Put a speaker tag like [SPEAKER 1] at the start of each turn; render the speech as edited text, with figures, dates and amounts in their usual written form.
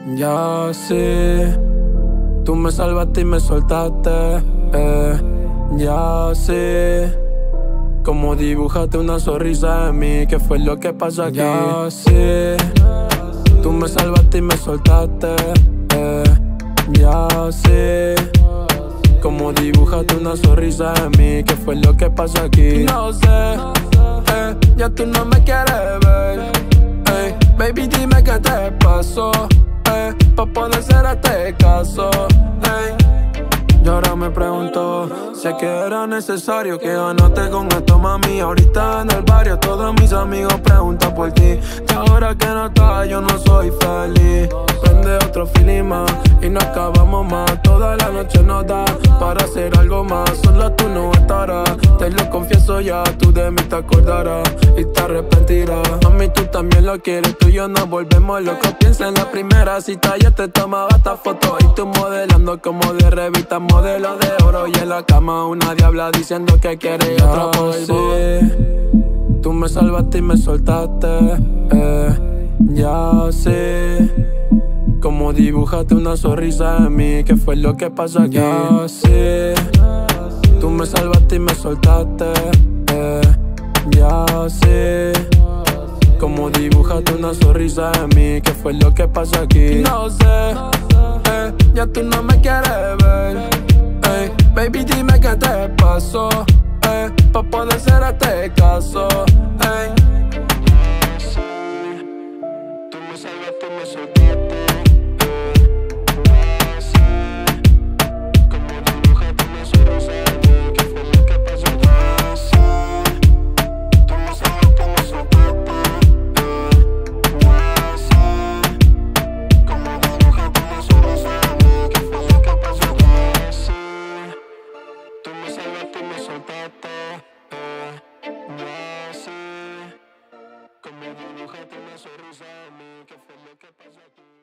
[SPEAKER 1] Ya sí, tú me salvaste y me soltaste. Ya sí, como dibujaste una sonrisa en mí. ¿Qué fue lo que pasó aquí? Ya sí, tú me salvaste y me soltaste. Ya sí, como dibujaste una sonrisa en mí. ¿Qué fue lo que pasó aquí? No sé, ya tú no me quieres ver. Baby, dime qué te pasó, pa' poder hacer este caso. Y ahora me pregunto, sé que era necesario que ganaste con esto, mami. Ahorita en el barrio todos mis amigos preguntan por ti. Y ahora que no estás yo no soy feliz. Prende otro feeling más y no acabamos más. Toda la noche nos da para hacer algo más. Solo tú no estarás, te lo confieso ya. Tú de mí te acordarás y te arrepentirás. Mami, tú también lo quieres, tú y yo nos volvemos locos. Piensa en la primera cita, yo te tomaba esta foto y tú modelando como de revista, modelo de oro. Y en la cama una diabla diciendo que quiere otro polvo. Tú me salvaste y me soltaste. Ya sé, como dibujaste una sonrisa en mí. ¿Qué fue lo que pasó aquí? Ya sé, tú me salvaste y me soltaste. Ya sé, como dibujaste una sonrisa en mí. ¿Qué fue lo que pasó aquí? No sé, ya tú no me quieres ver. Baby, dime qué te pasó, pa' poder hacer este caso. Tú me salvaste y me soltaste. Como dibujaste una sonrisa en mí. ¿Qué fue lo que pasó? Tú me salvaste y me soltaste. Como dibujaste una sonrisa en mí. ¿Qué fue lo que pasó? Tú me salvaste y me soltaste. Como dibujaste una sonrisa en mí. ¿Qué fue lo que pasó aquí?